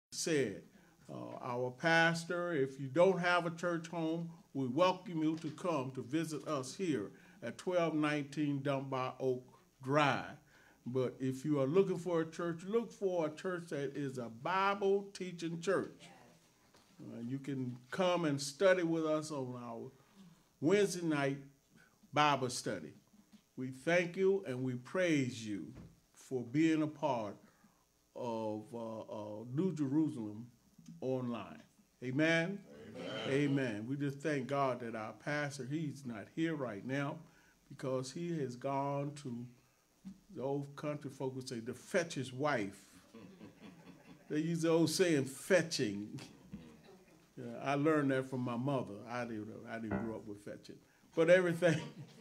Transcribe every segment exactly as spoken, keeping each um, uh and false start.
said, uh, our pastor, if you don't have a church home, we welcome you to come to visit us here at twelve nineteen Dunbar Oak Drive. But if you are looking for a church, look for a church that is a Bible teaching church. Uh, you can come and study with us on our Wednesday night Bible study. We thank you and we praise you for being a part of uh, uh, New Jerusalem Online. Amen? Amen? Amen. We just thank God that our pastor, he's not here right now because he has gone to, the old country folk would say, to fetch his wife. They use the old saying, fetching. Yeah, I learned that from my mother. I didn't, I didn't grow up with fetching. But everything.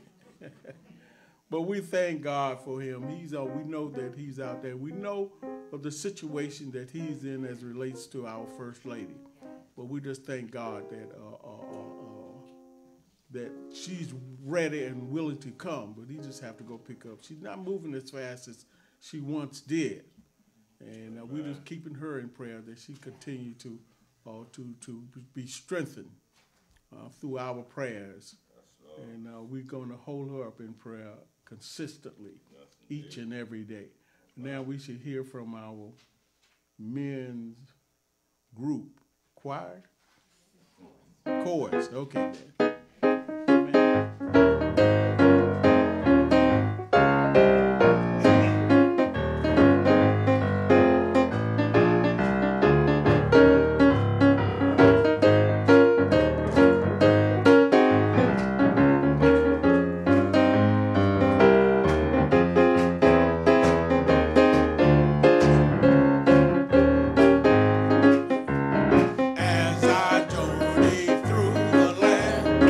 But we thank God for him. He's uh, we know that he's out there. We know of the situation that he's in as relates to our First Lady. But we just thank God that uh, uh, uh, that she's ready and willing to come. But he just have to go pick up. She's not moving as fast as she once did. And uh, we're just keeping her in prayer that she continue to uh, to to be strengthened uh, through our prayers. And uh, we're going to hold her up in prayer consistently each and every day. Now we should hear from our men's group. Choir? Chorus. Okay, then. As I journey through the land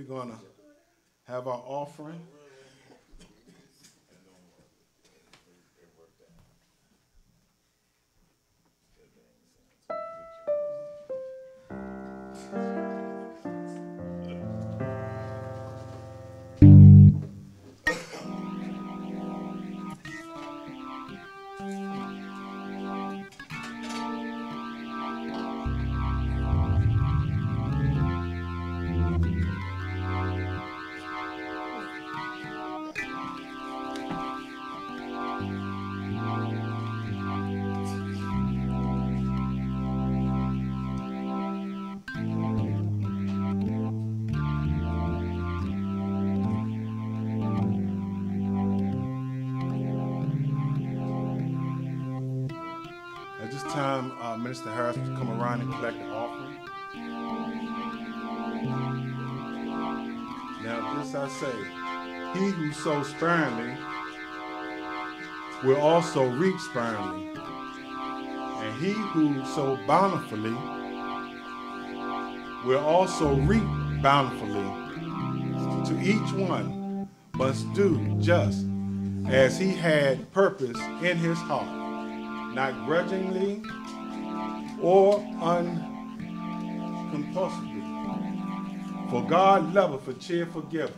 we're going to have our offering. Time, uh, Minister Harris to come around and collect the offering. Now, this I say, he who sows sparingly will also reap sparingly, and he who sows bountifully will also reap bountifully. To each one must do just as he had purpose in his heart, not grudgingly or uncompulsively. For God loveth a cheerful giver.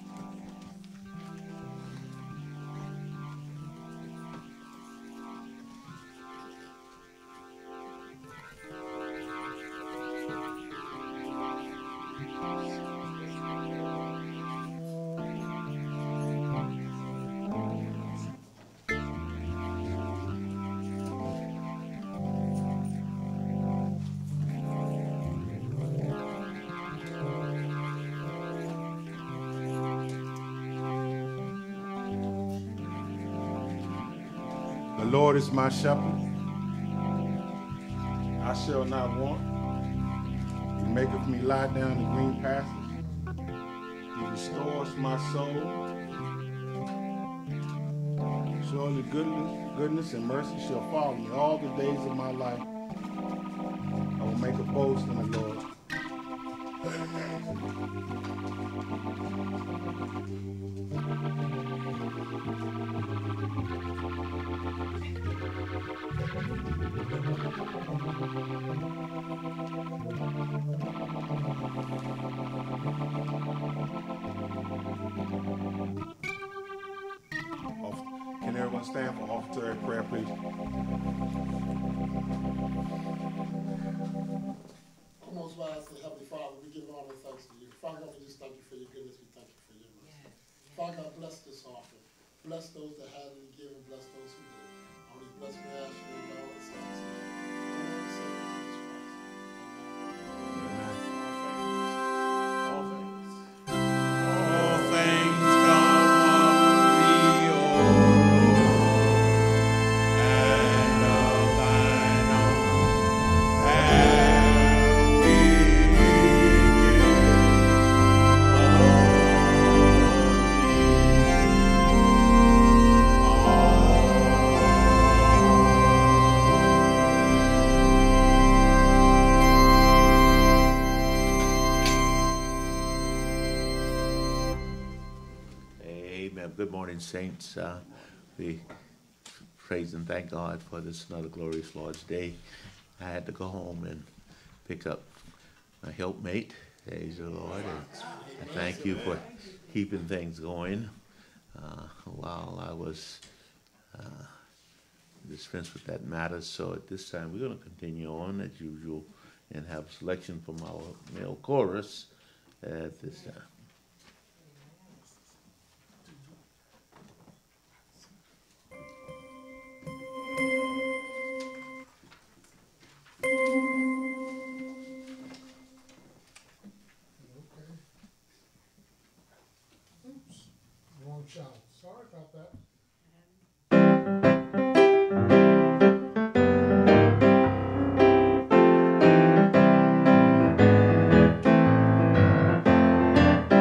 The Lord is my shepherd, I shall not want. He maketh me lie down in green pastures. He restores my soul. Surely goodness, goodness and mercy shall follow me all the days of my life. I will make a boast in the Lord. Can everyone stand for offertory prayer, please? Most wise and Heavenly Father, we give all the thanks to you. Father God, we just thank you for your goodness. We thank you for your mercy. Yes. Father God, bless this offering. Bless those that had it give and bless those who did. Only bless me, ask you, and all the saints. Good morning, saints. Uh, we praise and thank God for this another glorious Lord's Day. I had to go home and pick up my helpmate. Praise the Lord. And I thank you for keeping things going uh, while I was uh, dispensed with that matter. So at this time, we're going to continue on as usual and have a selection from our male chorus at this time. Child. Sorry about that. Thank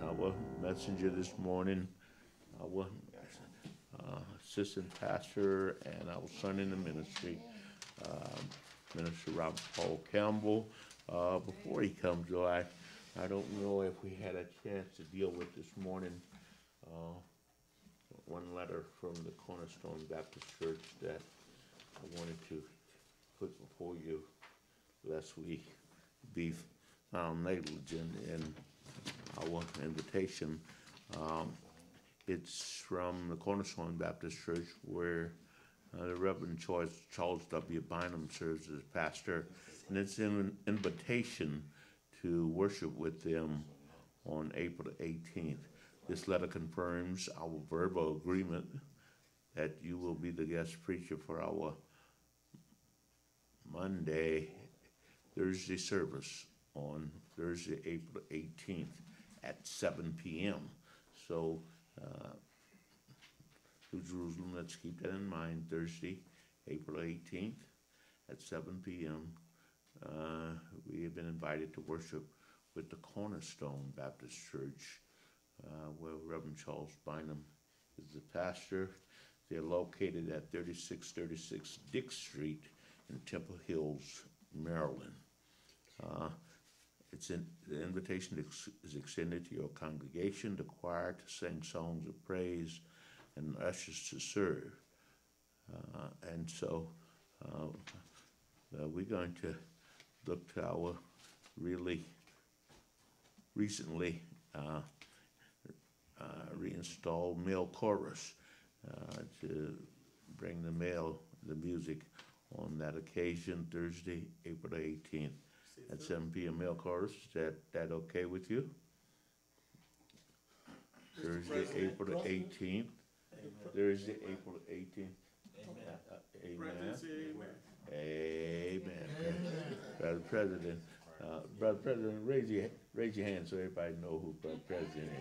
our messenger this morning, our uh, assistant pastor, and our son in the ministry, uh, Minister Robert Paul Campbell. Uh, before he comes, though, I, I don't know if we had a chance to deal with this morning uh, one letter from the Cornerstone Baptist Church that I wanted to put before you, lest we be found negligent in our invitation. Um, it's from the Cornerstone Baptist Church, where uh, the Reverend Charles, Charles W. Bynum serves as pastor, and it's an invitation to worship with them on April eighteenth. This letter confirms our verbal agreement that you will be the guest preacher for our Monday, Thursday service on Thursday, April eighteenth at seven p m So, uh, to Jerusalem, let's keep that in mind. Thursday, April eighteenth at seven p m Uh, we have been invited to worship with the Cornerstone Baptist Church, uh, where Reverend Charles Bynum is the pastor. They're located at thirty-six thirty-six Dick Street in Temple Hills, Maryland. Uh, it's in, the invitation ex is extended to your congregation, the choir to sing songs of praise, and ushers to serve. Uh, and so uh, uh, we're going to look to our really recently uh, uh, reinstalled male chorus uh, to bring the male, the music on that occasion, Thursday, April eighteenth at seven p m Male chorus. Is that, that okay with you? Thursday, April eighteenth. Thursday, April eighteenth. Amen. Uh, amen. Amen. Brother President, uh, Brother President, raise your raise your hand so everybody know who Brother President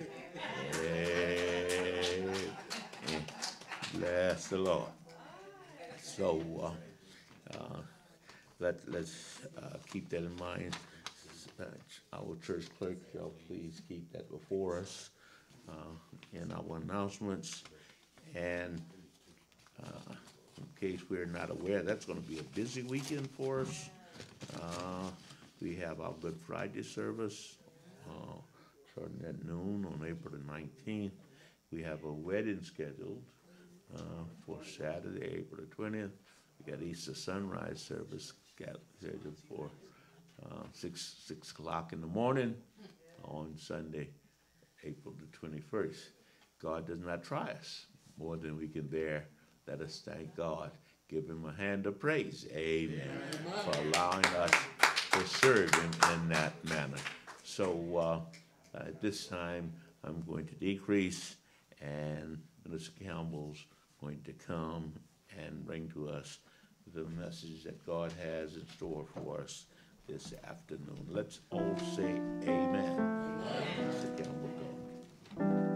is. Amen. Bless the Lord. So uh, uh, let let's uh, keep that in mind. Uh, our church clerk, y'all please keep that before us uh, in our announcements. And uh, in case we're not aware, that's going to be a busy weekend for us. Uh, we have our Good Friday service uh, starting at noon on April the nineteenth. We have a wedding scheduled uh, for Saturday, April the twentieth. We got Easter sunrise service scheduled for uh, six six o'clock in the morning on Sunday, April the twenty-first. God does not try us more than we can bear. Let us thank God. Give him a hand of praise. Amen. Amen. For allowing us to serve him in that manner. So uh, at this time, I'm going to decrease, and Mister Campbell's going to come and bring to us the message that God has in store for us this afternoon. Let's all say amen. Amen. Mister Campbell, go.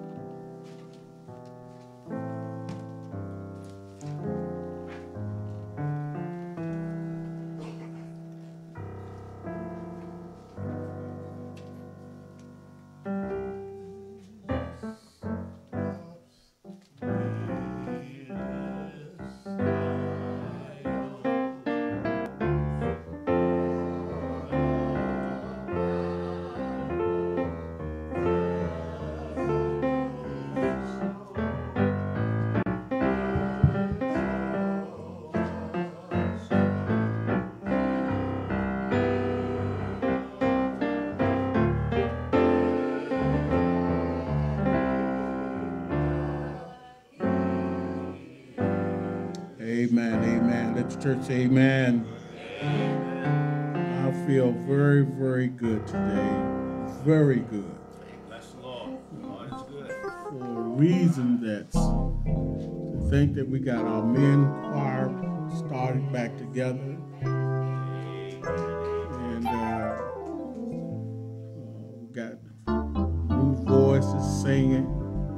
Amen, amen. Let the church say amen. Amen. I feel very, very good today. Very good. Bless the Lord. God is good. For a reason that's to think that we got our men choir started back together. And uh, uh, we got new voices singing.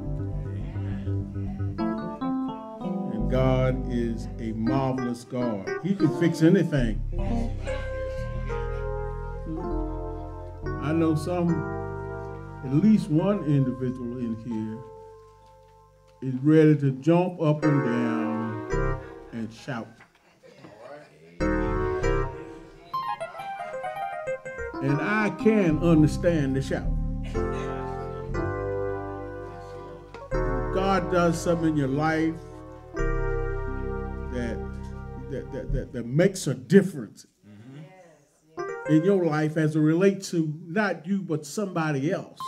God is a marvelous God. He can fix anything. I know some at least one individual in here is ready to jump up and down and shout. And I can understand the shout. God does something in your life that that, that, that, that makes a difference mm-hmm. in your life as it relates to not you but somebody else.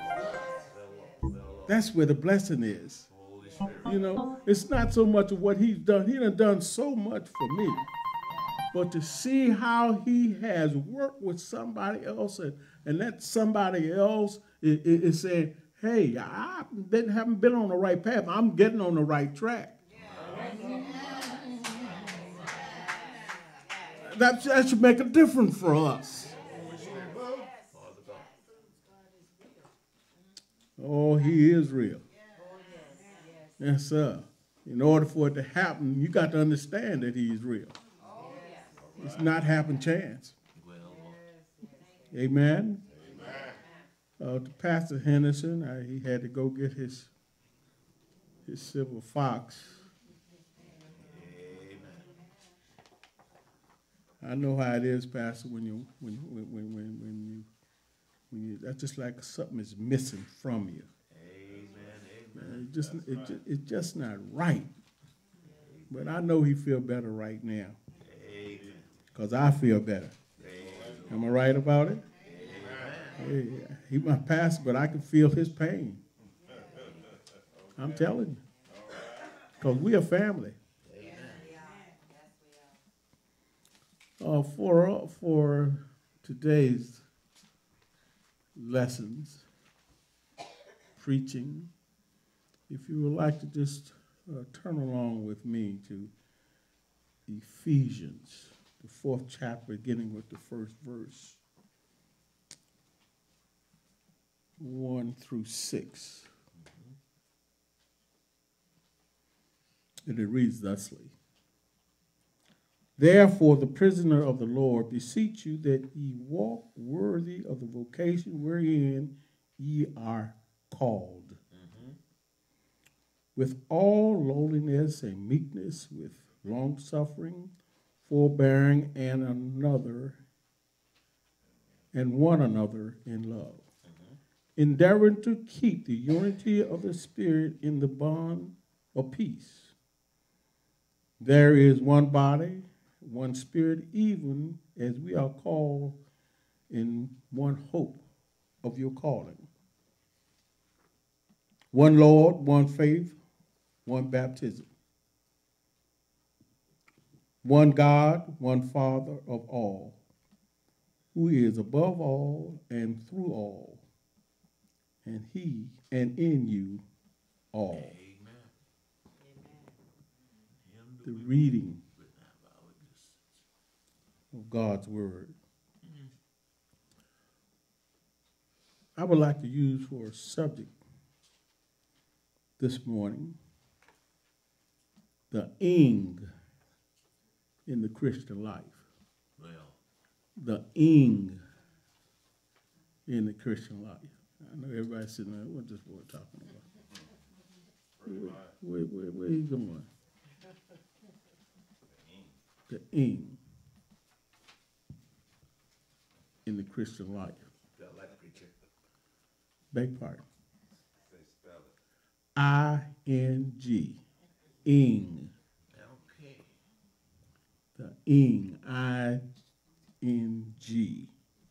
That's where the blessing is. You know, it's not so much of what he's done. He done done so much for me. But to see how he has worked with somebody else and, and that somebody else is, is, is saying, hey, I been, haven't been on the right path. I'm getting on the right track. That, that should make a difference for us. Oh, he is real. Yes, sir. In order for it to happen, you got to understand that he's real. It's not happen chance. Amen. Uh, to Pastor Henderson, uh, he had to go get his his silver fox. I know how it is, Pastor, when you when when when when, when you when you that's just like something is missing from you. Amen. It just it just, it's just not right. But I know he feel better right now. Because I feel better. Am I right about it? Amen. Yeah, he my pastor, but I can feel his pain. I'm telling you. Because we are family. Uh, for, uh, for today's lessons, preaching, if you would like to just uh, turn along with me to Ephesians, the fourth chapter, beginning with the first verse, one through six. And it reads thusly. Therefore, the prisoner of the Lord, beseech you that ye walk worthy of the vocation wherein ye are called, mm-hmm. with all lowliness and meekness, with long-suffering, forbearing, and another, and one another in love, mm-hmm. endeavoring to keep the unity of the Spirit in the bond of peace. There is one body, one Spirit, even as we are called in one hope of your calling. One Lord, one faith, one baptism. One God, one Father of all, who is above all and through all, and he and in you all. Amen. The reading of God's word. I would like to use for a subject this morning the ing in the Christian life. Well, the ing in the Christian life. I know everybody's sitting there, what this boy talking about? Where, where, where, where he going? The ing in the Christian life. Beg pardon. I N G. Ing. Okay. The ing. I N G.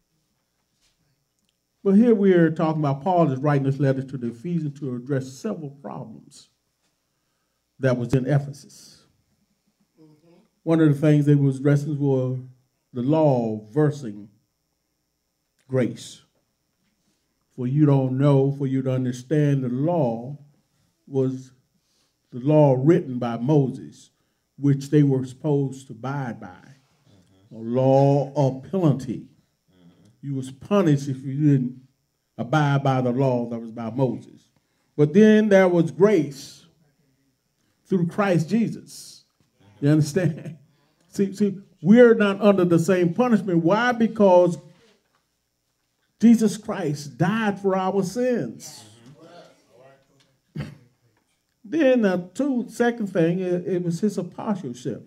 But here we are talking about Paul is writing this letter to the Ephesians to address several problems that was in Ephesus. Mm-hmm. One of the things they was addressing was the law versus grace. For you don't know, for you to understand, the law was the law written by Moses, which they were supposed to abide by. Mm-hmm. A law of penalty. Mm-hmm. You was punished if you didn't abide by the law that was by Moses. But then there was grace through Christ Jesus. Mm-hmm. You understand? See, see, we're not under the same punishment. Why? Because Jesus Christ died for our sins. Then the two, second thing, it, it was his apostleship.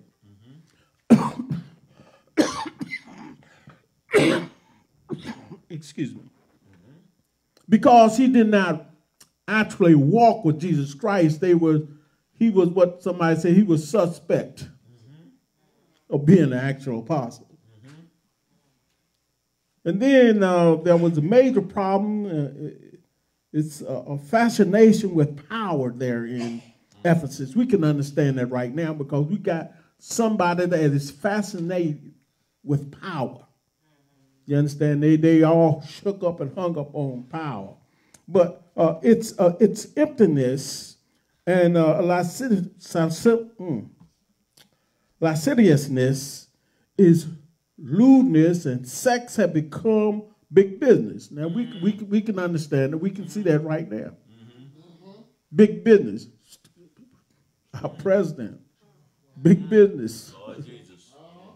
Mm-hmm. Excuse me. Mm-hmm. Because he did not actually walk with Jesus Christ, they were, he was what somebody said, he was suspect mm-hmm. of being an actual apostle. Mm-hmm. And then uh, there was a major problem. Uh, It's a, a fascination with power there in Ephesus. We can understand that right now because we got somebody that is fascinated with power. You understand? They they all shook up and hung up on power. But uh, it's uh, it's emptiness and uh, lasciv- mm, lasciviousness is lewdness, and sex have become big business. Now, we, we, we can understand that. We can see that right now. Mm-hmm. Big business. Our president. Big business. Lord Jesus.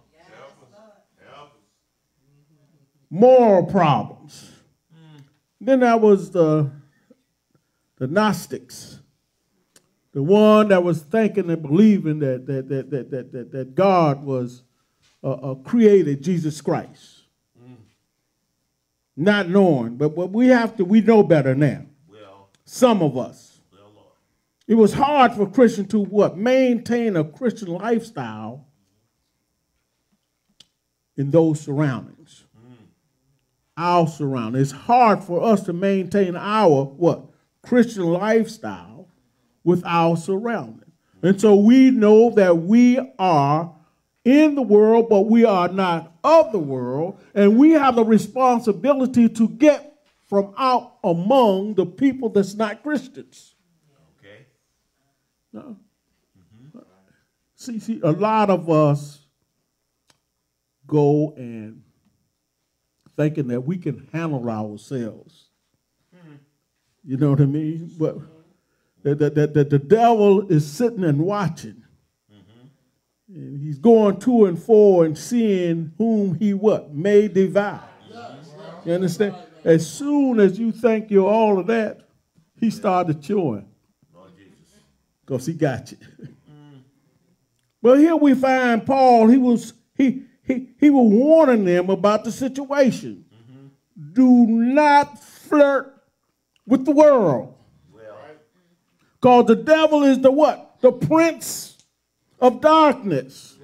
Moral problems. Mm. Then there was the, the Gnostics. The one that was thinking and believing that, that, that, that, that, that, that God was uh, uh, created Jesus Christ. Not knowing, but, but we have to, we know better now. Well, Some of us. well, Lord. It was hard for Christians to what? Maintain a Christian lifestyle in those surroundings. Mm. Our surroundings. It's hard for us to maintain our what? Christian lifestyle with our surroundings. Mm. And so we know that we are in the world, but we are not of the world, and we have the responsibility to get from out among the people that's not Christians. Okay. No. Mm-hmm. See, see, a lot of us go and thinking that we can handle ourselves. Mm. You know what I mean? But that, that, that, that the devil is sitting and watching. And he's going to and fro and seeing whom he what? May devour. You understand? As soon as you think you're all of that, he started chewing. Because he got you. Well, here we find Paul, he was he he he was warning them about the situation. Mm-hmm. Do not flirt with the world. Because the devil is the what? The prince of darkness.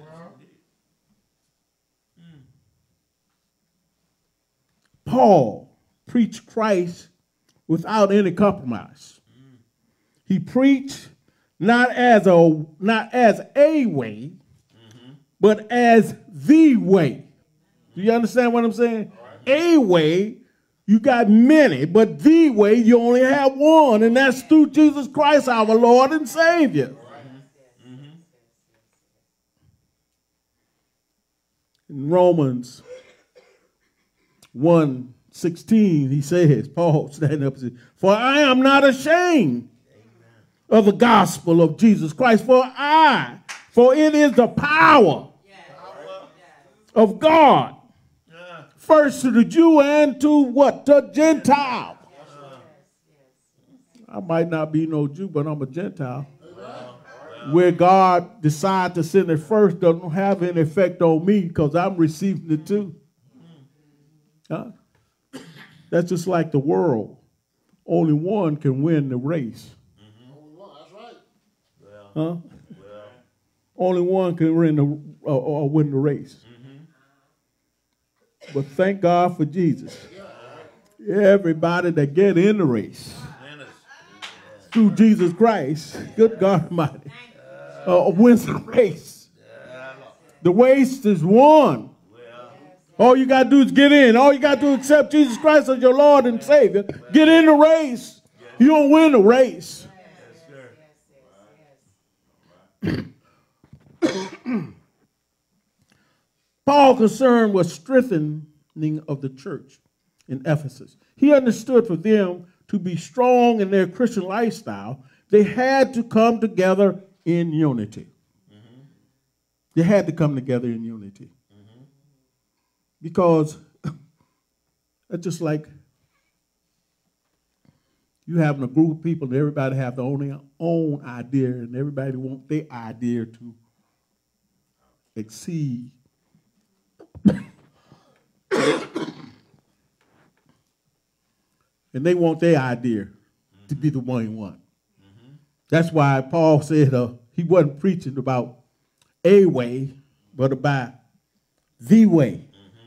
Mm. Paul preached Christ without any compromise. Mm. He preached not as a not as a way, mm-hmm. but as the way. Do you understand what I'm saying? Right. A way, you got many, but the way you only have one, and that's through Jesus Christ, our Lord and Savior. In Romans one sixteen, he says, Paul standing up and says, for I am not ashamed Amen. Of the gospel of Jesus Christ, for I, for it is the power yes. of God, yeah. first to the Jew and to what? The Gentile. Yes. I might not be no Jew, but I'm a Gentile. Where God decided to send it first doesn't have any effect on me because I'm receiving it too. Huh? That's just like the world. Only one can win the race. Mm-hmm. Only one, that's right. Well, huh? Well. Only one can win the, uh, uh, win the race. Mm-hmm. But thank God for Jesus. Yeah. Everybody that get in the race through Jesus Christ, good God Almighty. Uh, wins the race. The race is won. All you got to do is get in. All you got to do is accept Jesus Christ as your Lord and Savior. Get in the race. You don't win the race. Paul concerned was strengthening of the church in Ephesus. He understood for them to be strong in their Christian lifestyle, they had to come together in unity. Mm-hmm. They had to come together in unity. Mm-hmm. Because it's just like You having a group of people and everybody have their own, own idea, and everybody want their idea to exceed. And they want their idea mm-hmm. to be the one you want. Mm-hmm. That's why Paul said uh, he wasn't preaching about a way, but about the way.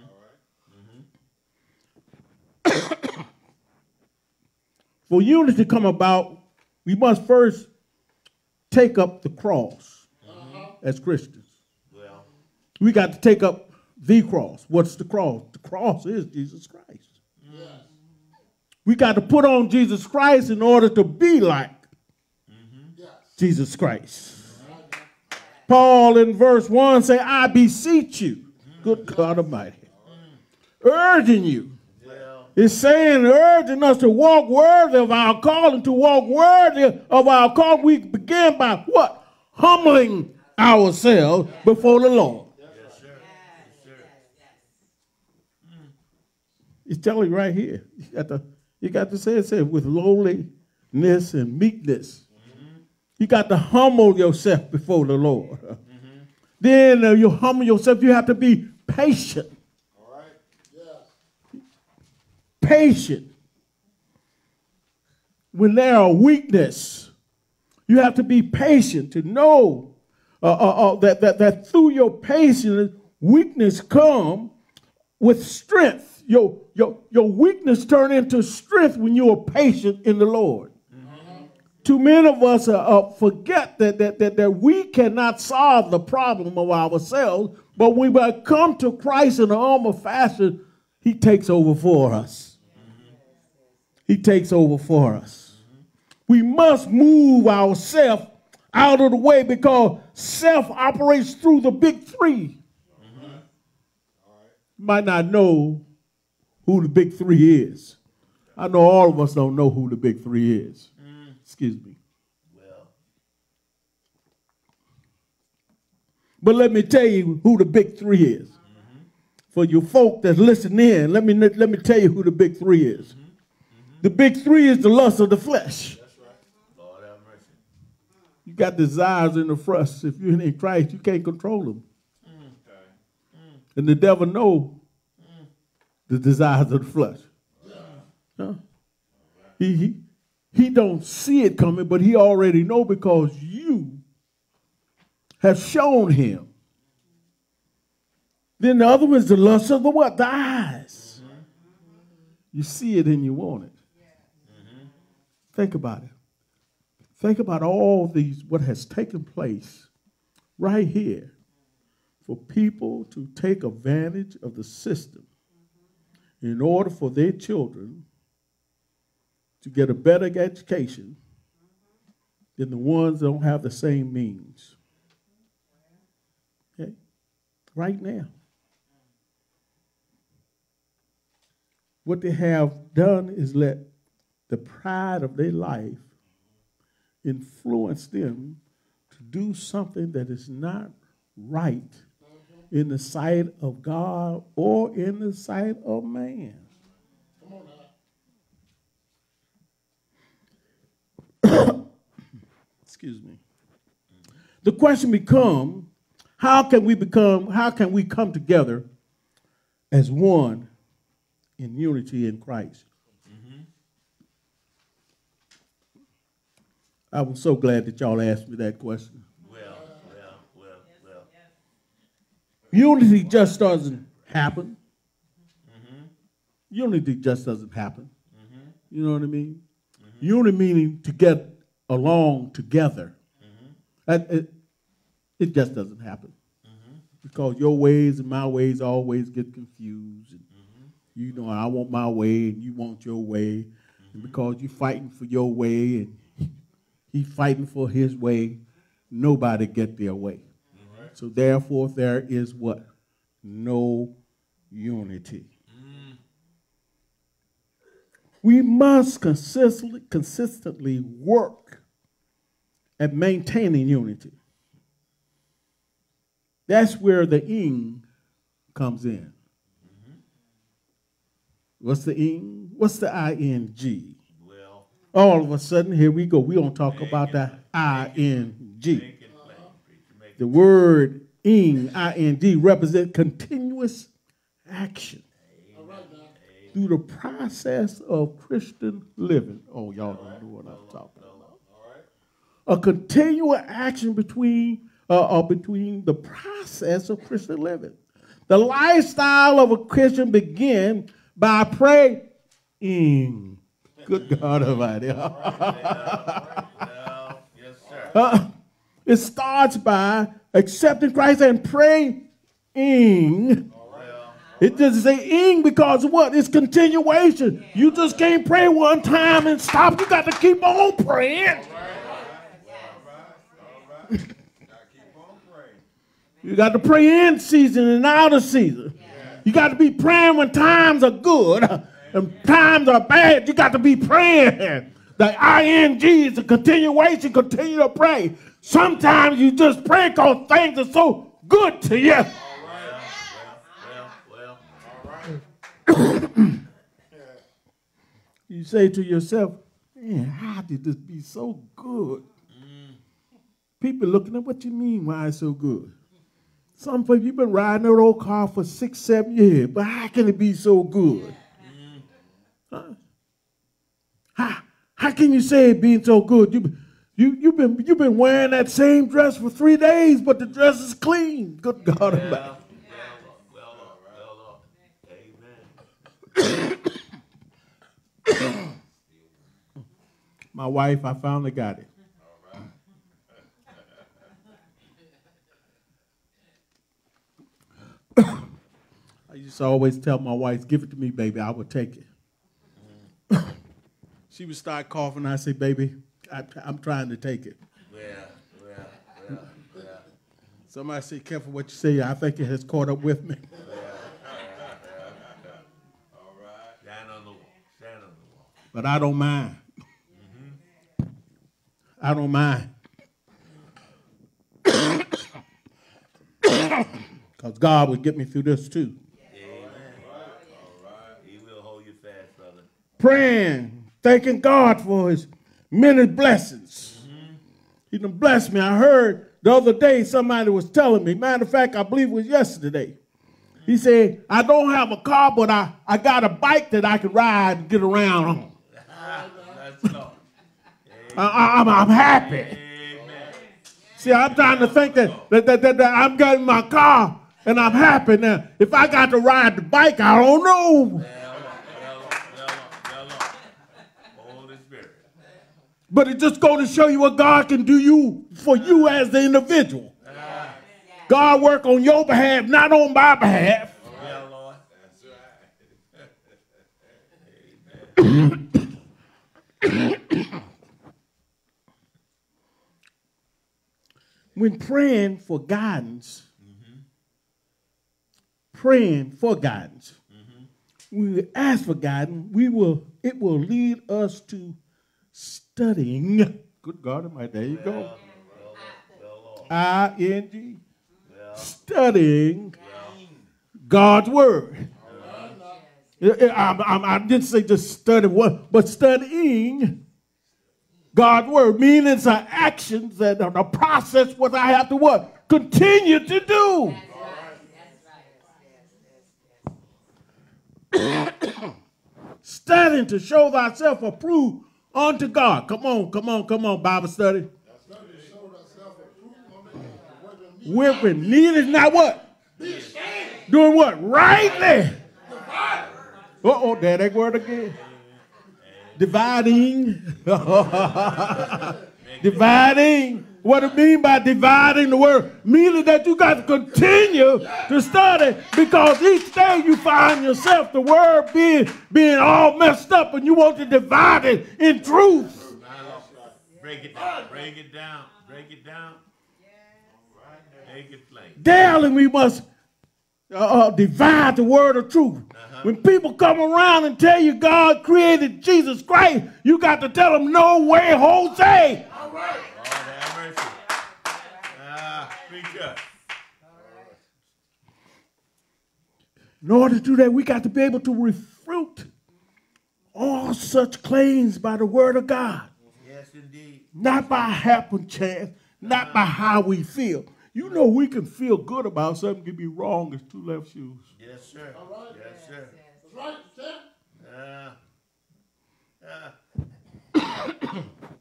Mm-hmm. Mm-hmm. For unity to come about, we must first take up the cross uh-huh. as Christians. Well. We got to take up the cross. What's the cross? The cross is Jesus Christ. Yes. We got to put on Jesus Christ in order to be like mm-hmm. yes. Jesus Christ. Mm-hmm. Paul in verse one say, I beseech you, mm-hmm. good God Almighty, mm-hmm. urging you. Well. It's saying, urging us to walk worthy of our calling, to walk worthy of our calling. We begin by what? Humbling ourselves yes. before the Lord. Yes, sir. Yes, sir. Mm. It's telling you right here. You got to You got to say it, say, with lowliness and meekness. Mm-hmm. You got to humble yourself before the Lord. Mm-hmm. Then uh, you humble yourself. You have to be patient. All right. Yeah. Patient. When there are weakness, you have to be patient to know uh, uh, uh, that, that, that through your patience, weakness come with strength. Your, your, your weakness turn into strength when you are patient in the Lord. Mm-hmm. Too many of us uh, uh, forget that, that, that, that we cannot solve the problem of ourselves, but when we come to Christ in the armor fashion, he takes over for us. Mm-hmm. He takes over for us. Mm-hmm. We must move ourselves out of the way because self operates through the big three. Mm-hmm. All right. You might not know who the big three is. I know all of us don't know who the big three is. Mm. Excuse me. Well. But let me tell you who the big three is. Mm-hmm. For you folk that listen in, let me, let me tell you who the big three is. Mm-hmm. Mm-hmm. The big three is the lust of the flesh. That's right. Lord have mercy. You got desires in the flesh. If you're in Christ, you can't control them. Mm. Okay. Mm. And the devil knows the desires of the flesh. Yeah. Huh? He, he, he don't see it coming, but he already know because you have shown him. Then the other one is the lust of the what? The eyes. Mm-hmm. You see it and you want it. Mm-hmm. Think about it. Think about all these, what has taken place right here for people to take advantage of the system in order for their children to get a better education than the ones that don't have the same means. Okay? Right now. What they have done is let the pride of their life influence them to do something that is not right in the sight of God or in the sight of man. Come on now. Excuse me. The question becomes, how can we become, how can we come together as one in unity in Christ? Mm-hmm. I was so glad that y'all asked me that question. Unity just doesn't happen. Mm-hmm. Unity just doesn't happen. Mm-hmm. You know what I mean? Mm-hmm. Unity meaning to get along together. Mm-hmm. That, it, it just doesn't happen. Mm-hmm. Because your ways and my ways always get confused. And mm-hmm. You know, I want my way and you want your way. Mm-hmm. And because you're fighting for your way and he's fighting for his way, nobody get their way. So therefore, there is what? No unity. Mm. We must consistently, consistently work at maintaining unity. That's where the ing comes in. Mm-hmm. What's the ing? What's the I N G? Well. all of a sudden, here we go. We're going to talk about that I N G. The word ing, I N G, represents continuous action through the process of Christian living. Oh, y'all don't know what I'm talking about. A continual action between, uh, uh, between the process of Christian living. The lifestyle of a Christian begins by praying. Good God Almighty. Yes, sir. Uh, it starts by accepting Christ and praying. It doesn't say ing because of what? It's continuation. You just can't pray one time and stop. You got to keep on praying. You got to pray in season and out of season. You got to be praying when times are good and times are bad. You got to be praying. The I N G is a continuation. Continue to pray. Sometimes you just pray because things are so good to you. You say to yourself, man, how did this be so good? Mm. People looking at what you mean, why it's so good. Some people, you've been riding that old car for six, seven years, but how can it be so good? Mm. Huh? How, how can you say it being so good? You, you, you've, been, you've been wearing that same dress for three days, but the dress is clean. Good God Almighty. My wife, I finally got it. I used to always tell my wife, give it to me, baby, I would take it. She would start coughing, I say, baby, I, I'm trying to take it. Yeah, yeah, yeah, yeah. Somebody say, careful what you say, I think it has caught up with me. But I don't mind. Mm-hmm. I don't mind. Because God would get me through this too. Amen. All right. He will hold you fast, brother. Praying, thanking God for his many blessings. Mm-hmm. He done blessed me. I heard the other day somebody was telling me, matter of fact, I believe it was yesterday. He said, I don't have a car, but I, I got a bike that I can ride and get around on. I, I'm, I'm happy. Amen. See, I'm trying to think that, that, that, that, that I'm getting my car and I'm happy now. If I got to ride the bike, I don't know. But it just goes to show you what God can do you for you as the individual. God work on your behalf, not on my behalf. When praying for guidance, mm-hmm. praying for guidance, mm-hmm. when we ask for guidance, we will. It will lead us to studying. Good God Almighty, there you go. I N G. Studying God's word. I, I, I didn't say just study what, but studying God's word, meaning it's an action that a process what I have to what? Continue to do. Studying to show thyself approved unto God. Come on, come on, come on, Bible study. Whipping needed not what? Doing what? Rightly. Uh-oh, there that word again. Dividing. Dividing. What it mean by dividing the word? Meaning that you got to continue to study because each day you find yourself the word being, being all messed up and you want to divide it in truth. Break it down. Break it down. Break it down. Make it plain. Daily we must uh, uh, divide the word of truth. Uh-huh. When people come around and tell you God created Jesus Christ, you got to tell them, no way, Jose. All right. Lord have mercy. Ah, preacher. In order to do that, we got to be able to refute all such claims by the word of God. Yes, indeed. Not by happen chance, not by how we feel. You know we can feel good about something can be wrong as two left shoes. Yes, sir. All right. Yes, sir. That's right, yeah. Uh, uh,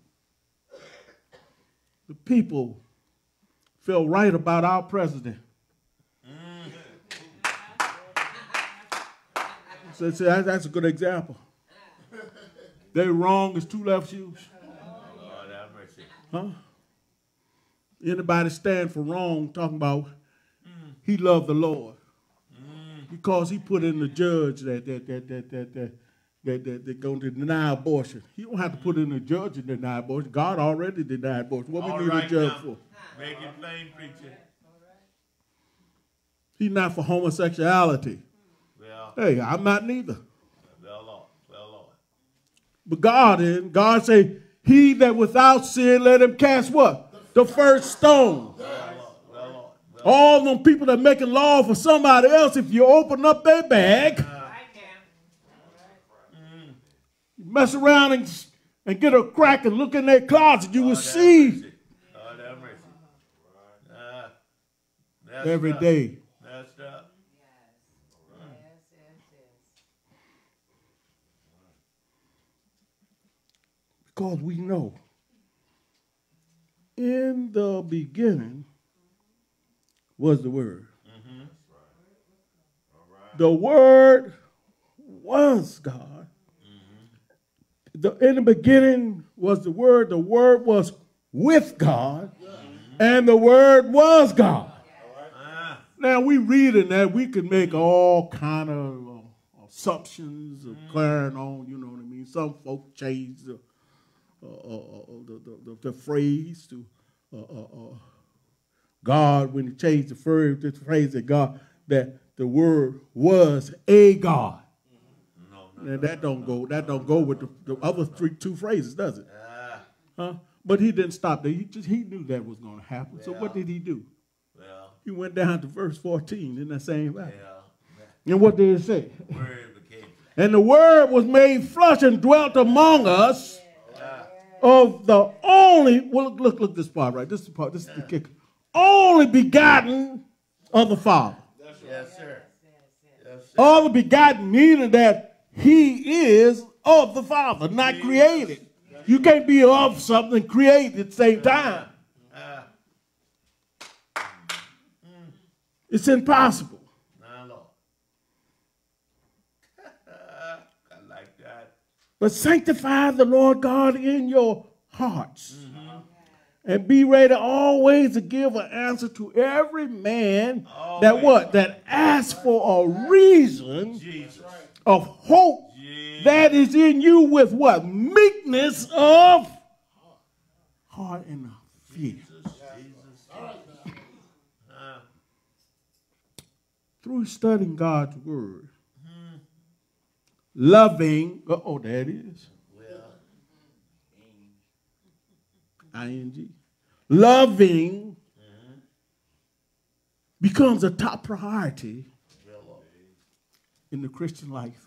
The people feel right about our president. So, so that- that's a good example. They wrong as two left shoes. Lord have mercy. Huh? Anybody stand for wrong talking about he loved the Lord because he put in the judge that that that that that that that, that they're going to deny abortion. You don't have to put in the judge and deny abortion. God already denied abortion. What All we need right a judge now. for? Make it plain, preacher. He's not for homosexuality. Well, Hey, I'm not neither. well, Lord. Well, Lord. But God is. God say, he that without sin, let him cast what? The first stone. Well, Lord. Well, Lord. Well, All them people that making law for somebody else, if you open up their bag, you mess around and, and get a crack and look in their closet, you will Lord have see mercy. Lord have mercy. Uh, messed every up. day. Messed up. Because we know in the beginning was the Word. The Word was God. The, in the beginning was the Word. The Word was with God. And the Word was God. Ah, Now, we reading that, we can make all kind of uh, assumptions of carrying on, you know what I mean? Some folk change the, uh, uh, uh, the, the, the, the phrase to uh, uh, uh, God, when he changed the phrase, the phrase that God, that the word was a God. no, no. Now, that don't go, that don't go with the, the other three, two phrases, does it? Ah, Huh? But he didn't stop there. He just, he knew that was going to happen. So Yeah. what did he do? well, He went down to verse fourteen in that same yeah. chapter. And what did it say? Word became And the word was made flesh and dwelt among us of the only, well, look, look, look this part, right? This is the part, this is the kicker. Only begotten of the Father. Yes, sir. Yes, sir. Only begotten meaning that he is of the Father, not created. You can't be of something and create at the same time. Ah, It's impossible. nah, Lord. I like that. But sanctify the Lord God in your hearts. And be ready always to give an answer to every man that Always. what? That asks for a reason Jesus. of hope Jesus. that is in you with what? Meekness of heart and fear. Jesus. Jesus. Ah, Through studying God's word, loving, oh, there it is. well, I N G. Loving becomes a top priority well, Lord. in the Christian life.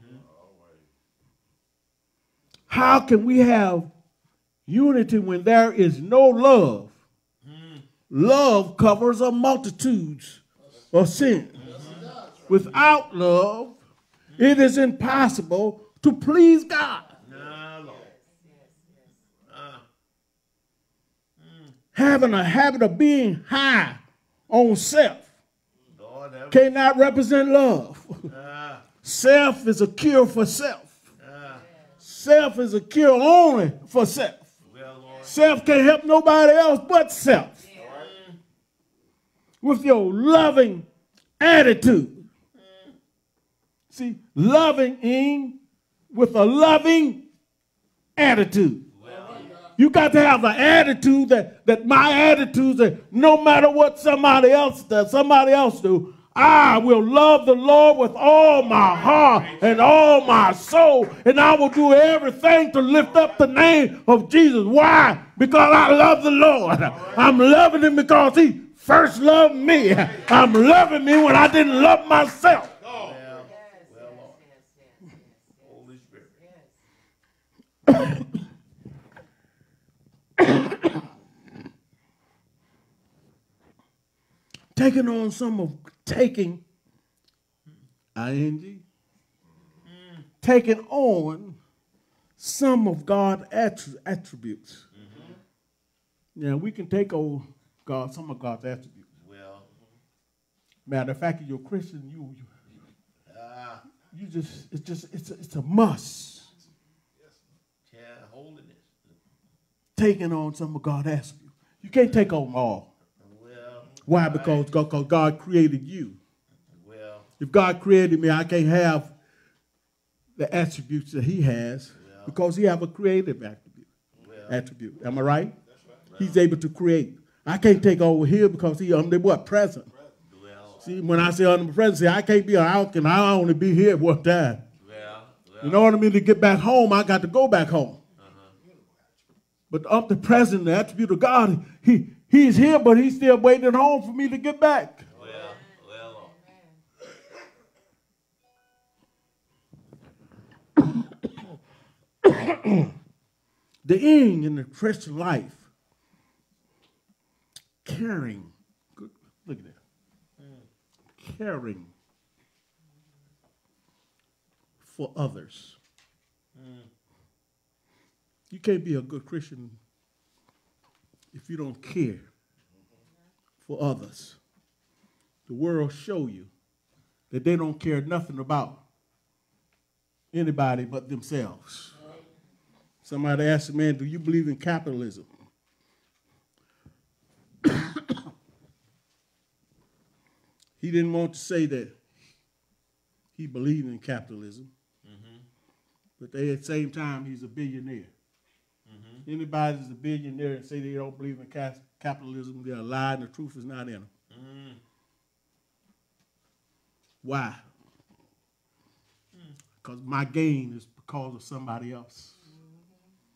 How can we have unity when there is no love? Love covers a multitudes of sins. Without love, it is impossible to please God. Nah, Lord. Ah, Having a habit of being high on self Lord have cannot represent love. Ah, Self is a cure for self. ah, Self is a cure only for self. well, Lord. Self can't help nobody else but self. With your loving attitude. See, loving in with a loving attitude. You got to have an attitude that, that my attitude that no matter what somebody else does, somebody else do, I will love the Lord with all my heart and all my soul, and I will do everything to lift up the name of Jesus. Why? Because I love the Lord. I'm loving him because he first loved me. I'm loving me when I didn't love myself. Well, well, Lord. Holy Spirit. Taking on some of taking, I N G, mm. taking on some of God's attributes. Mm-hmm. Now, we can take on God, some of God's attributes. Well, matter of fact, if you're a Christian, you, you, uh, you just, it's just, it's a, it's a must. Yeah, holiness. Taking on some of God's attributes. You can't take on all. Why? Because God, because God created you. Well, if God created me, I can't have the attributes that he has well, because he have a creative attribute. Well, attribute. Am I right? That's right. Well, he's able to create. I can't take over here because he omnipresent. Present. Well, see, when I say omnipresent, see, I can't be out and I only be here at one time. Well, well, in order for me to get back home, I got to go back home. Uh-huh. But the omnipresent, the attribute of God, he He's here, but he's still waiting at home for me to get back. Well, well. The ing in the Christian life, caring. Look at that. Mm. Caring for others. Mm. You can't be a good Christian if you don't care for others. The world show you that they don't care nothing about anybody but themselves. Somebody asked a man, do you believe in capitalism? He didn't want to say that he believed in capitalism, mm-hmm. but at the same time, he's a billionaire. Mm-hmm. Anybody that's a billionaire and say they don't believe in cap- capitalism, they're a lie and the truth is not in them. Mm. Why? Because mm. my gain is because of somebody else. Mm-hmm.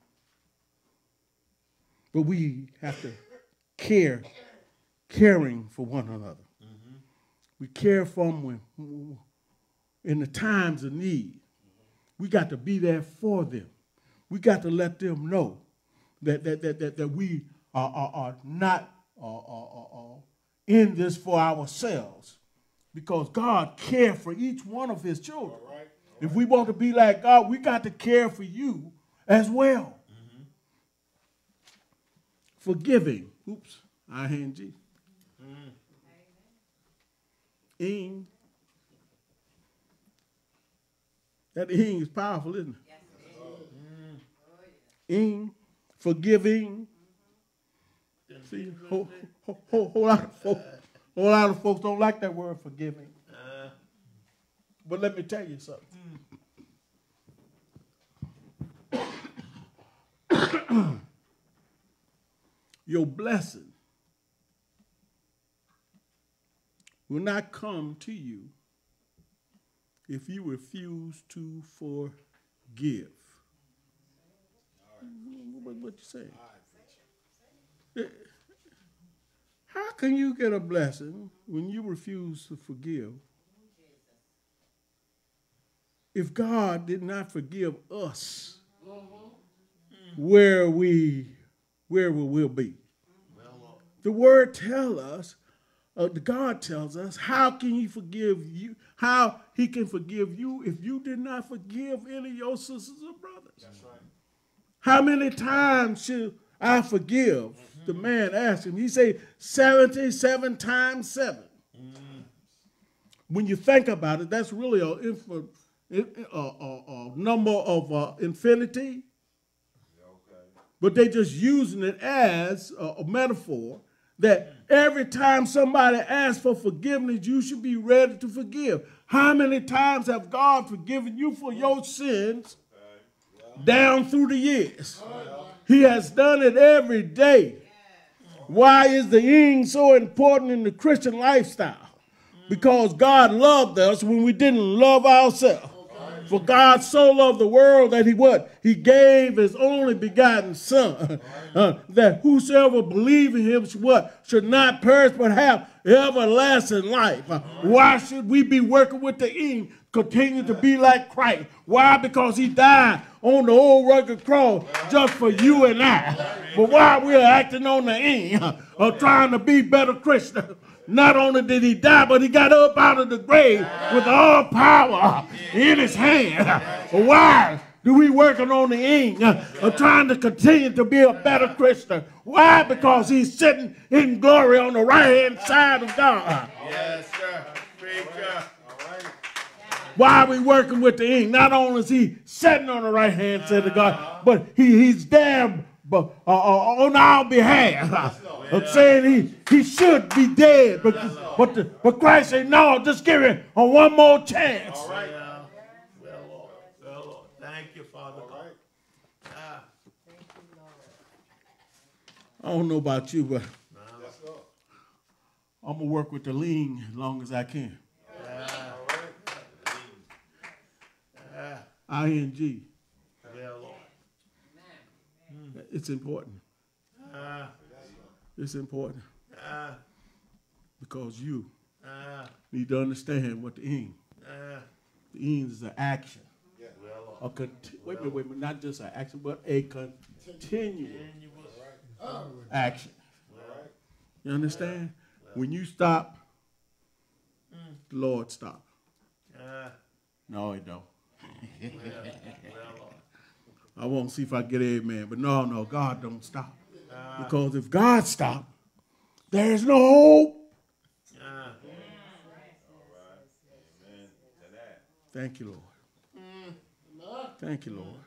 But we have to care, caring for one another. Mm-hmm. We care for them when, in the times of need. We got to be there for them. We got to let them know that that that that, that we are, are, are not uh, uh, uh, in this for ourselves, because God cares for each one of his children. All right. All right. If we want to be like God, we got to care for you as well. Mm-hmm. Forgiving. Oops, I N G. Mm. Ing. That ing is powerful, isn't it? Yes, it is. Ing, forgiving. Mm-hmm. See, whole, whole, whole, whole, lot of folks, whole lot of folks don't like that word forgiving. Uh, but let me tell you something. Mm. Your blessing will not come to you if you refuse to forgive. What, what you say? How can you get a blessing when you refuse to forgive if God did not forgive us where we where we will be? The word tells us, uh, God tells us, how can he forgive you? How he can forgive you if you did not forgive any of your sisters or brothers? That's right. How many times should I forgive? Mm-hmm. The man asked him. He said seventy-seven times seven. Mm-hmm. When you think about it, that's really a, info, a, a, a number of uh, infinity. Okay. But they're just using it as a, a metaphor that every time somebody asks for forgiveness, you should be ready to forgive. How many times have God forgiven you for your sins down through the years? He has done it every day. Why is the ing so important in the Christian lifestyle? Because God loved us when we didn't love ourselves. For God so loved the world that he what? He gave his only begotten son, uh, that whosoever believes in him should what? Should not perish but have everlasting life. Uh, why should we be working with the end? Continue to be like Christ. Why? Because he died on the old rugged cross just for you and I. But while we're acting on the end uh, of trying to be better Christians, not only did he die, but he got up out of the grave with all power in his hand. Why do we working on the end of trying to continue to be a better Christian? Why? Because he's sitting in glory on the right-hand side of God. Yes, sir. Preacher. Why are we working with the end? Not only is he sitting on the right-hand side of God, but he, he's there but, uh, uh, on our behalf. Uh, saying he, he should be dead. But, but, the, but Christ said, no, just give him a one more chance. All right. Well, well, Lord. Well, Lord. Thank you, Father. All right. Ah. I don't know about you, but I'm going to work with the lean as long as I can. I N G. Well, Lord. It's important. Ah. It's important. Ah. Because you Ah. need to understand what the end. Ah. The end is an action. Well, Lord. A conti- wait a minute, wait a minute. Not just an action, but a continual action. You understand? When you stop, the Lord stop. Ah. No, he don't. Well, Lord. I won't see if I get amen, but no, no, God don't stop. Because if God stopped, there is no hope. Ah. Thank you, Lord. Thank you, Lord.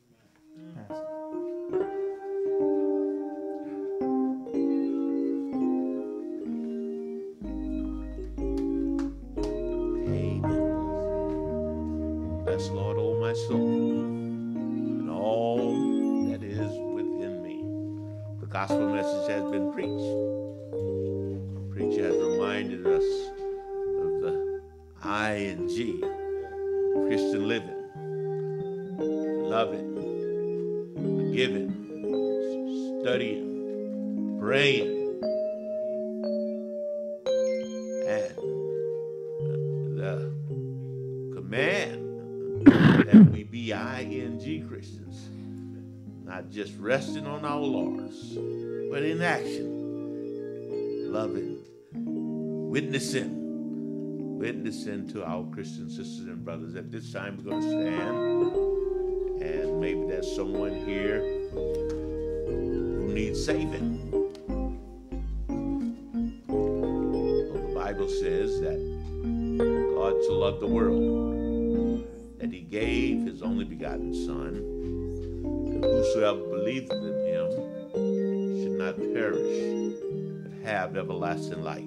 Amen. Bless, Lord, oh my soul, and all that is within me. The gospel message has been preached. The preacher has reminded us of the I and G, Christian living, loving, forgiving, studying, praying, and the command that we be I N G Christians, not just resting on our laurels, but in action, loving, witnessing, witnessing to our Christian sisters and brothers. At this time, we're going to stand, and maybe there's someone here who needs saving. Well, the Bible says that God so loved the world that he gave his only begotten Son, and whosoever believeth in him should not perish, but have everlasting life.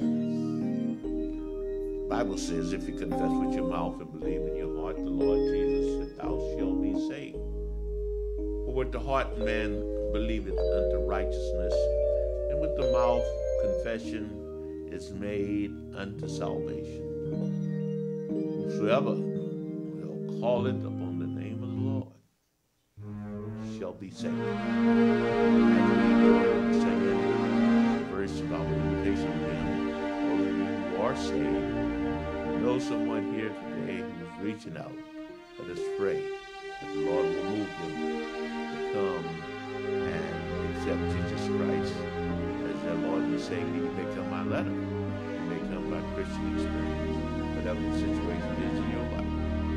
The Bible says, if you confess with your mouth and believe in your heart the Lord Jesus, that thou shalt be saved. For with the heart man believeth unto righteousness, and with the mouth confession is made unto salvation. Whosoever will call it upon the name of the Lord shall be saved. As we sing it, verse about invitation to him, those of you who are saved, know someone here today who's reaching out. Let us pray that the Lord will move them to come and accept Jesus Christ as their Lord and Savior. You may come by letter, you may come by Christian experience, whatever the situation is in your life.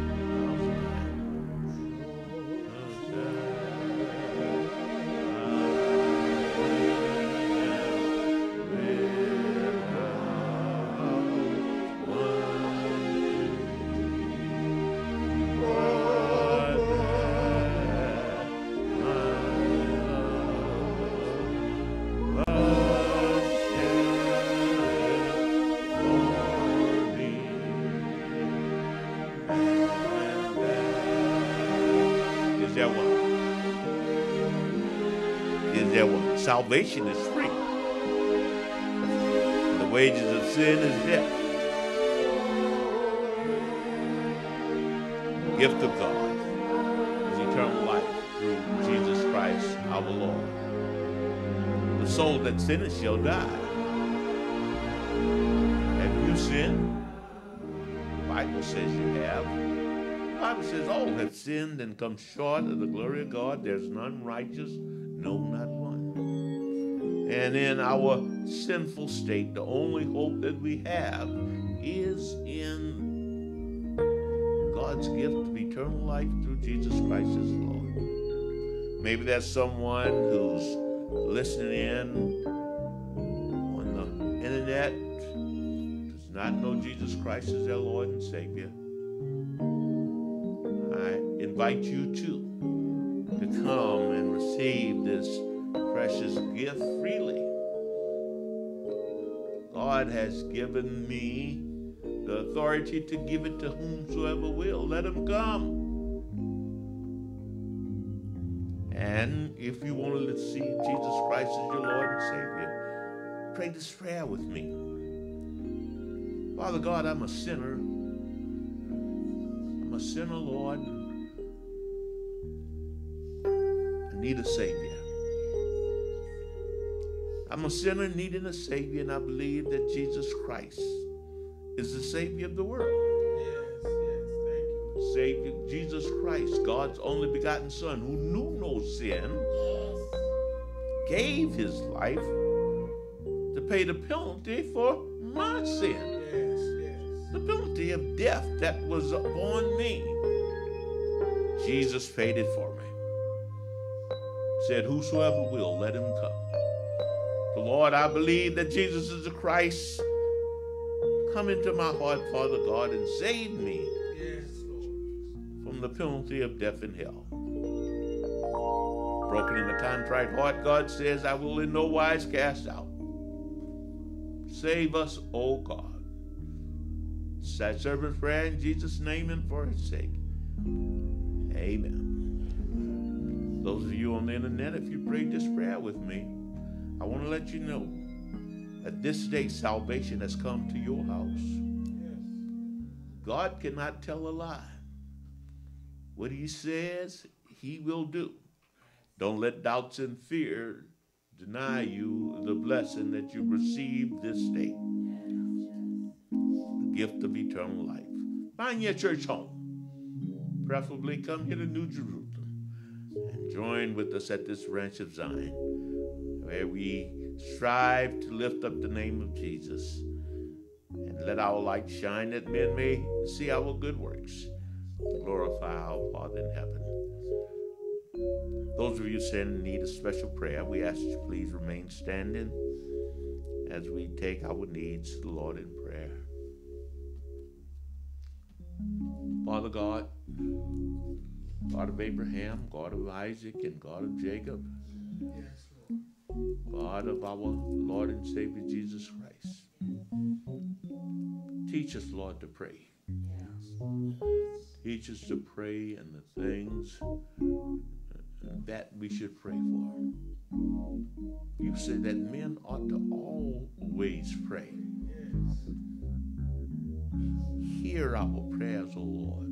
Salvation is free. The wages of sin is death. gift of God is eternal life through Jesus Christ our Lord. The soul that sinneth shall die. Have you sinned? The Bible says you have. The Bible says all have sinned and come short of the glory of God. There's none righteous, no, not one. And in our sinful state, the only hope that we have is in God's gift of eternal life through Jesus Christ as Lord. Maybe there's someone who's listening in on the internet, does not know Jesus Christ as their Lord and Savior. I invite you too to come and receive this precious gift freely. God has given me the authority to give it to whomsoever will. Let him come. And if you want to see Jesus Christ as your Lord and Savior, pray this prayer with me. Father God, I'm a sinner. I'm a sinner, Lord. I need a Savior. I'm a sinner needing a Savior, and I believe that Jesus Christ is the Savior of the world. Yes, yes, thank you. Savior, Jesus Christ, God's only begotten Son, who knew no sin, gave his life to pay the penalty for my sin. Yes, yes. The penalty of death that was upon me. Jesus paid it for me. Said, whosoever will, let him come. So Lord, I believe that Jesus is the Christ. Come into my heart, Father God, and save me Yes, Lord. from the penalty of death and hell. Broken in the contrite heart, God says, I will in no wise cast out. Save us, O God. Thy servant's prayer in Jesus' name and for his sake. Amen. Those of you on the internet, if you prayed this prayer with me, I want to let you know that this day salvation has come to your house. Yes. God cannot tell a lie. What he says, he will do. Don't let doubts and fear deny you the blessing that you received this day. The gift of eternal life. Find your church home. Preferably come here to New Jerusalem and join with us at this Ranch of Zion, where we strive to lift up the name of Jesus and let our light shine that men may see our good works, glorify our Father in heaven. Those of you saying in need of special prayer, we ask you please remain standing as we take our needs to the Lord in prayer. Father God, God of Abraham, God of Isaac, and God of Jacob, Yes, Lord. God of our Lord and Savior Jesus Christ, teach us, Lord, to pray. Teach us to pray in the things that we should pray for. You said that men ought to always pray. Yes. Hear our prayers, O Lord.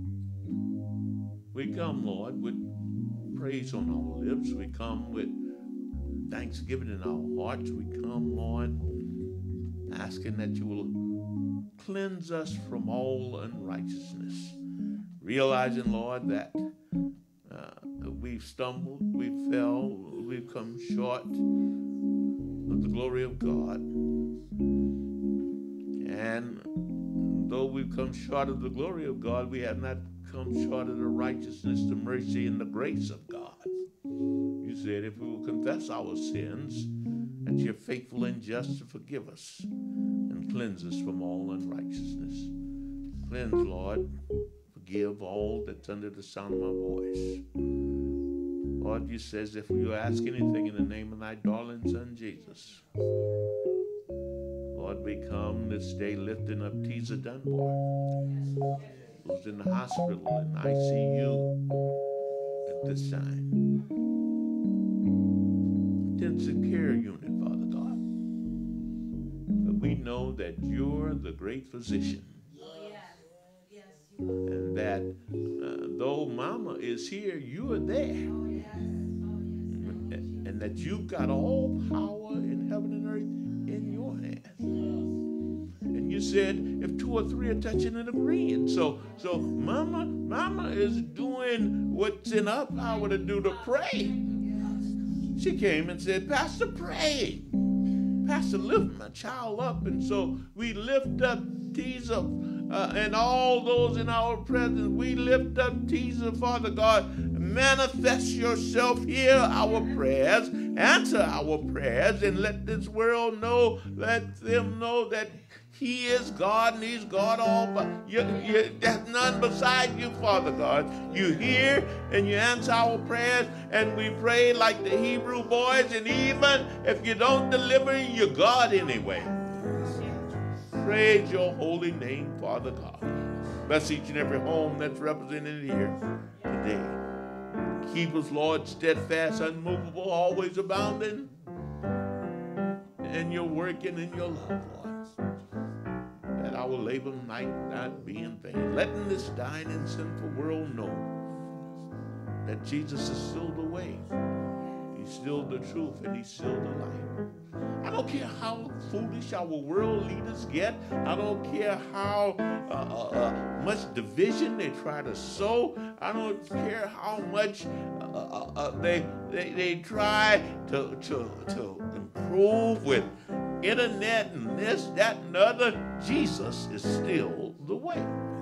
We come, Lord, with praise on our lips. We come with thanksgiving in our hearts. We come, Lord, asking that you will cleanse us from all unrighteousness. Realizing, Lord, that uh, we've stumbled, we fell, we've come short of the glory of God. And though we've come short of the glory of God, we have not come short of the righteousness, the mercy, and the grace of God. You said if we will confess our sins, that you're faithful and just to forgive us and cleanse us from all unrighteousness. Cleanse, Lord. Forgive all that's under the sound of my voice. Lord, you says if you ask anything in the name of thy darling Son, Jesus, Lord, we come this day lifting up Teza Dunbar, who's in the hospital in I C U at this time. Intensive care unit, Father God. But we know that you're the great physician. and that uh, though Mama is here, you are there. And, and that you've got all power in heaven and earth in your hands. And you said if two or three are touching and agreeing. So, so Mama, Mama is doing what's in her power to do to pray. She came and said, Pastor, pray. Pastor, lift my child up. And so we lift up Teaser uh, and all those in our presence. We lift up Teaser, Father God. Manifest yourself, hear our prayers, answer our prayers, and let this world know, let them know that He is God and He's God all by. You, you, there's none beside you, Father God. You hear and you answer our prayers, and we pray like the Hebrew boys, and even if you don't deliver, you're God anyway. Praise your holy name, Father God. Bless each and every home that's represented here today. Keep us, Lord, steadfast, unmovable, always abounding in your work and in your love, Lord. That our labor might not be in vain. Letting this dying and sinful world know that Jesus is still the way. He's still the truth, and He's still the light. I don't care how foolish our world leaders get. I don't care how uh, uh, uh, much division they try to sow. I don't care how much uh, uh, uh, they, they they try to, to, to improve with internet and this, that, and other. Jesus is still the way.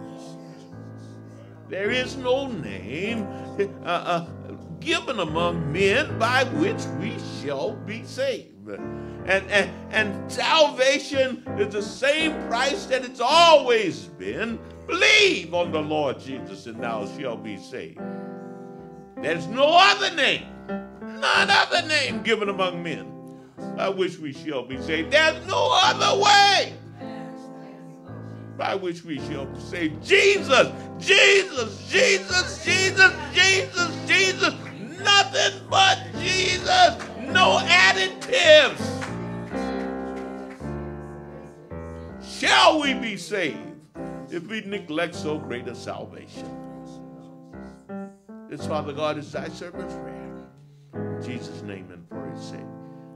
There is no name uh, uh, given among men by which we shall be saved. And, and, and salvation is the same price that it's always been. Believe on the Lord Jesus and thou shalt be saved. There's no other name, none other name given among men by which we shall be saved. There's no other way by which we shall be saved. Jesus, Jesus, Jesus, Jesus, Jesus, Jesus. Nothing but Jesus. No additives. Shall we be saved if we neglect so great a salvation? This, Father God, is thy servant's prayer. In Jesus' name and for His sake.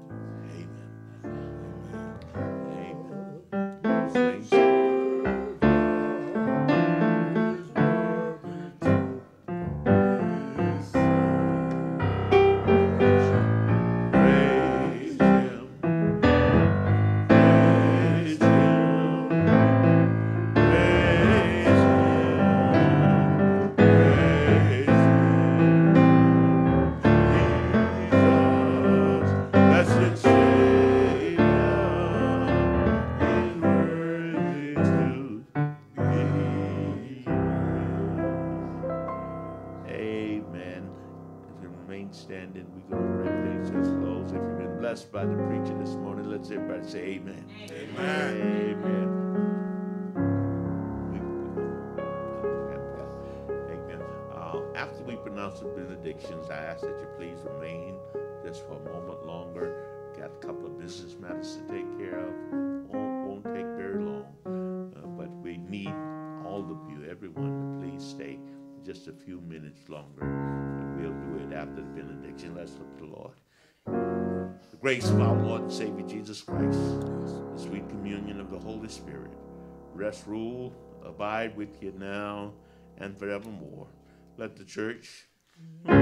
Amen. Amen. Thanks. By the preacher this morning, let's everybody say amen. Amen. Amen. Amen. Uh, after we pronounce the benedictions, I ask that you please remain just for a moment longer. Got a couple of business matters to take care of. Won't, won't take very long, uh, but we need all of you, everyone, to please stay just a few minutes longer, and we'll do it after the benediction. Let's look to the Lord. The grace of our Lord and Savior Jesus Christ, the sweet communion of the Holy Spirit, rest, rule, abide with you now and forevermore. Let the church